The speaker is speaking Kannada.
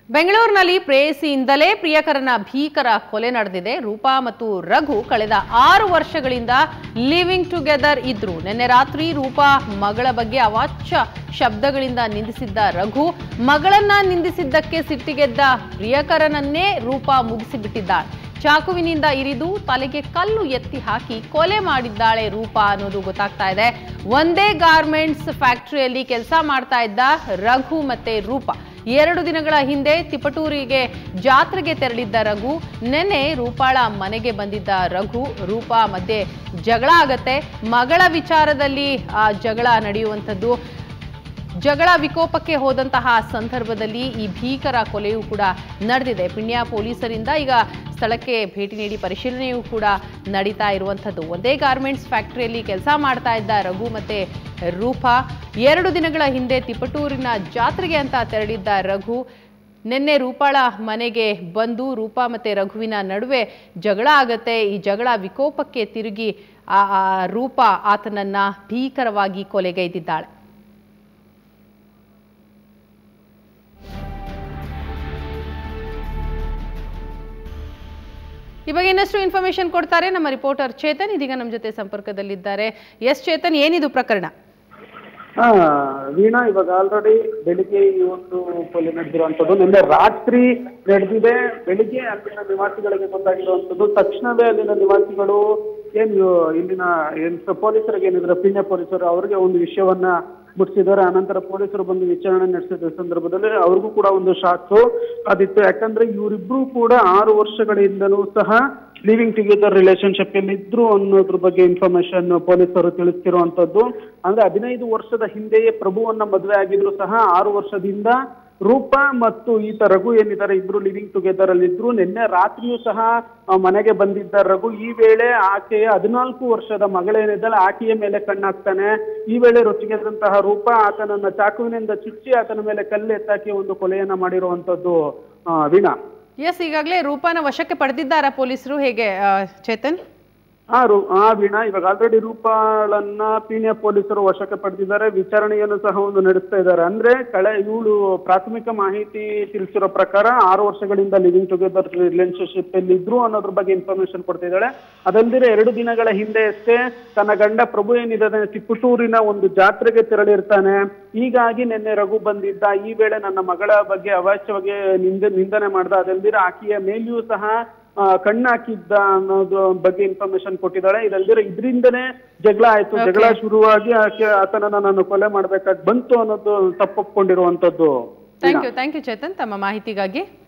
ಬೆಂಗಳೂರಿನಲ್ಲಿ ಪ್ರೇಯಸಿಯಿಂದಲೇ ಪ್ರಿಯಕರನ ಭೀಕರ ಕೊಲೆ ನಡೆದಿದೆ. ರೂಪಾ ಮತ್ತು ರಘು ಕಳೆದ 6 ವರ್ಷಗಳಿಂದ ಲಿವಿಂಗ್ ಟುಗೆದರ್ ಇದ್ರು. ನಿನ್ನೆ ರಾತ್ರಿ ರೂಪಾ ಮಗಳ ಬಗ್ಗೆ ಅವಾಚ್ಯ ಶಬ್ದಗಳಿಂದ ನಿಂದಿಸಿದ್ದ ರಘು, ಮಗಳನ್ನ ನಿಂದಿಸಿದ್ದಕ್ಕೆ ಸಿಟ್ಟಿಗೆದ್ದ ಪ್ರಿಯಕರನನ್ನೇ ರೂಪಾ ಮುಗಿಸಿಬಿಟ್ಟಿದ್ದಾಳೆ. ಚಾಕುವಿನಿಂದ ಇರಿದು ತಲೆಗೆ ಕಲ್ಲು ಎತ್ತಿ ಹಾಕಿ ಕೊಲೆ ಮಾಡಿದ್ದಾಳೆ ರೂಪಾ ಅನ್ನೋದು ಗೊತ್ತಾಗ್ತಾ ಇದೆ. ಒಂದೇ ಗಾರ್ಮೆಂಟ್ಸ್ ಫ್ಯಾಕ್ಟರಿಯಲ್ಲಿ ಕೆಲಸ ಮಾಡ್ತಾ ಇದ್ದ ರಘು ಮತ್ತೆ ರೂಪಾ 2 ದಿನಗಳ ಹಿಂದೆ ತಿಪಟೂರಿಗೆ ಜಾತ್ರೆಗೆ ತೆರಳಿದ್ದ ರಘು, ನೆನ್ನೆ ರೂಪಾಳ ಮನೆಗೆ ಬಂದಿದ್ದ ರಘು, ರೂಪಾ ಮಧ್ಯೆ ಜಗಳ ಆಗತ್ತೆ. ಮಗಳ ವಿಚಾರದಲ್ಲಿ ಆ ಜಗಳ ನಡೆಯುವಂಥದ್ದು. ಜಗಳ ವಿಕೋಪಕ್ಕೆ ಹೋದಂತಹ ಸಂದರ್ಭದಲ್ಲಿ ಈ ಭೀಕರ ಕೊಲೆಯೂ ಕೂಡ ನಡೆದಿದೆ. ಪಿಣ್ಯ ಪೊಲೀಸರಿಂದ ಈಗ ಸ್ಥಳಕ್ಕೆ ಭೇಟಿ ನೀಡಿ ಪರಿಶೀಲನೆಯೂ ಕೂಡ ನಡೀತಾ ಇರುವಂಥದ್ದು. ಒಂದೇ ಗಾರ್ಮೆಂಟ್ಸ್ ಫ್ಯಾಕ್ಟರಿಯಲ್ಲಿ ಕೆಲಸ ಮಾಡ್ತಾ ಇದ್ದ ರಘು ಮತ್ತೆ ರೂಪಾ 2 ದಿನಗಳ ಹಿಂದೆ ತಿಪಟೂರಿನ ಜಾತ್ರೆಗೆ ಅಂತ ತೆರಳಿದ್ದ ರಘು, ನಿನ್ನೆ ರೂಪಾಳ ಮನೆಗೆ ಬಂದು ರೂಪಾ ಮತ್ತೆ ರಘುವಿನ ನಡುವೆ ಜಗಳ ಆಗತ್ತೆ. ಈ ಜಗಳ ವಿಕೋಪಕ್ಕೆ ತಿರುಗಿ ರೂಪಾ ಆತನನ್ನ ಭೀಕರವಾಗಿ ಕೊಲೆಗೈದಿದ್ದಾಳೆ. ಈ ಬಗ್ಗೆ ಇನ್ನಷ್ಟು ಇನ್ಫಾರ್ಮೇಶನ್ ಕೊಡ್ತಾರೆ ನಮ್ಮ ರಿಪೋರ್ಟರ್ ಚೇತನ್. ಇದೀಗ ನಮ್ಮ ಜೊತೆ ಸಂಪರ್ಕದಲ್ಲಿದ್ದಾರೆ. ಎಸ್ ಚೇತನ್, ಏನಿದು ಪ್ರಕರಣ? ವೀಣಾ, ಇವಾಗ ಆಲ್ರೆಡಿ ಬೆಳಿಗ್ಗೆ ಈ ಒಂದು ಕೊಲೆ ನಡೆದಿರುವಂತದ್ದು ನಿನ್ನೆ ರಾತ್ರಿ ನಡೆದಿದೆ. ಬೆಳಿಗ್ಗೆ ಅಲ್ಲಿನ ನಿವಾಸಿಗಳಿಗೆ ಗೊತ್ತಾಗಿರುವಂತದ್ದು. ತಕ್ಷಣವೇ ಅಲ್ಲಿನ ನಿವಾಸಿಗಳು ಇಲ್ಲಿನ ಪೊಲೀಸರಿಗೆ ಏನಿದ್ರೆ ಪಿಣ್ಯ ಪೊಲೀಸರು ಅವರಿಗೆ ಒಂದು ವಿಷಯವನ್ನ ಮುಟ್ಟಿಸಿದ್ದಾರೆ. ಆನಂತರ ಪೊಲೀಸರು ಬಂದು ವಿಚಾರಣೆ ನಡೆಸಿದ ಸಂದರ್ಭದಲ್ಲಿ ಅವ್ರಿಗೂ ಕೂಡ ಒಂದು ಶಾಕ್ ಅದಿತ್ತು. ಯಾಕಂದ್ರೆ ಇವರಿಬ್ರು ಕೂಡ 6 ವರ್ಷಗಳಿಂದಲೂ ಸಹ ಲಿವಿಂಗ್ ಟುಗೆದರ್ ರಿಲೇಶನ್ಶಿಪ್ ಅಲ್ಲಿ ಇದ್ರು ಅನ್ನೋದ್ರ ಬಗ್ಗೆ ಇನ್ಫಾರ್ಮೇಶನ್ ಪೊಲೀಸರು ತಿಳಿಸ್ತಿರುವಂತದ್ದು. ಅಂದ್ರೆ 15 ವರ್ಷದ ಹಿಂದೆಯೇ ಪ್ರಭುವನ್ನ ಮದುವೆ ಆಗಿದ್ರು ಸಹ 6 ವರ್ಷದಿಂದ ರೂಪಾ ಮತ್ತು ಈತ ರಘು ಏನಿದ್ದಾರೆ ಇಬ್ರು ಲಿವಿಂಗ್ ಟುಗೆದರ್ ಅಲ್ಲಿ ಇದ್ರು. ನಿನ್ನೆ ರಾತ್ರಿಯೂ ಸಹ ಮನೆಗೆ ಬಂದಿದ್ದ ರಘು ಈ ವೇಳೆ ಆಕೆಯ 14 ವರ್ಷದ ಮಗಳೇನಿದ್ದಲ್ಲ ಆಕೆಯ ಮೇಲೆ ಕಣ್ಣಾಕ್ತಾನೆ. ಈ ವೇಳೆ ರೊಚ್ಚಿಗೆದ್ದಂತಹ ರೂಪಾ ಆತನನ್ನ ಚಾಕುವಿನಿಂದ ಚುಚ್ಚಿ ಆತನ ಮೇಲೆ ಕಲ್ಲು ಎತ್ತಾಕಿ ಒಂದು ಕೊಲೆಯನ್ನ ಮಾಡಿರುವಂತದ್ದು. ವೀಣಾ, ಎಸ್, ಈಗಾಗಲೇ ರೂಪಾನ ವಶಕ್ಕೆ ಪಡೆದಿದ್ದಾರಾ ಪೊಲೀಸರು, ಹೇಗೆ ಚೇತನ್? ವೀಣಾ, ಇವಾಗ ಆಲ್ರೆಡಿ ರೂಪಾಳನ್ನ ಪೀಣ್ಯ ಪೊಲೀಸರು ವಶಕ್ಕೆ ಪಡೆದಿದ್ದಾರೆ. ವಿಚಾರಣೆಯನ್ನು ಸಹ ಒಂದು ನಡೆಸ್ತಾ ಇದ್ದಾರೆ. ಅಂದ್ರೆ ಇವಳು ಪ್ರಾಥಮಿಕ ಮಾಹಿತಿ ತಿಳಿಸಿರೋ ಪ್ರಕಾರ 6 ವರ್ಷಗಳಿಂದ ಲಿವಿಂಗ್ ಟುಗೆದರ್ ರಿಲೇಶನ್ಶಿಪ್ ಅಲ್ಲಿ ಇದ್ರು ಅನ್ನೋದ್ರ ಬಗ್ಗೆ ಇನ್ಫಾರ್ಮೇಶನ್ ಕೊಡ್ತಿದ್ದಾಳೆ. ಅದಲ್ದಿರೆ 2 ದಿನಗಳ ಹಿಂದೆ ಅಷ್ಟೇ ತನ್ನ ಗಂಡ ಪ್ರಭು ಏನಿದೆ ತಿಪಟೂರಿನ ಒಂದು ಜಾತ್ರೆಗೆ ತೆರಳಿರ್ತಾನೆ. ಹೀಗಾಗಿ ನಿನ್ನೆ ರಘು ಬಂದಿದ್ದ. ಈ ವೇಳೆ ನನ್ನ ಮಗಳ ಬಗ್ಗೆ ಅವಾಚ್ಯವಾಗಿ ನಿಂದನೆ ಮಾಡ್ದ. ಅದಲ್ದಿರೆ ಆಕೆಯ ಮೇಲೆಯೂ ಸಹ ಕಣ್ಣಾಕಿದ್ದ ಅನ್ನೋದು ಬಗ್ಗೆ ಇನ್ಫಾರ್ಮೇಶನ್ ಕೊಟ್ಟಿದ್ದಾಳೆ. ಇದಲ್ದಿರ ಇದರಿಂದನೇ ಜಗಳ ಆಯ್ತು. ಜಗಳ ಶುರುವಾಗಿ ಆತನನ್ನ ನಾನು ಕೊಲೆ ಮಾಡ್ಬೇಕಾಗಿ ಬಂತು ಅನ್ನೋದು ತಪ್ಪೊಪ್ಕೊಂಡಿರುವಂತದ್ದು. ಥ್ಯಾಂಕ್ ಯು ಚೇತನ್ ತಮ್ಮ ಮಾಹಿತಿಗಾಗಿ.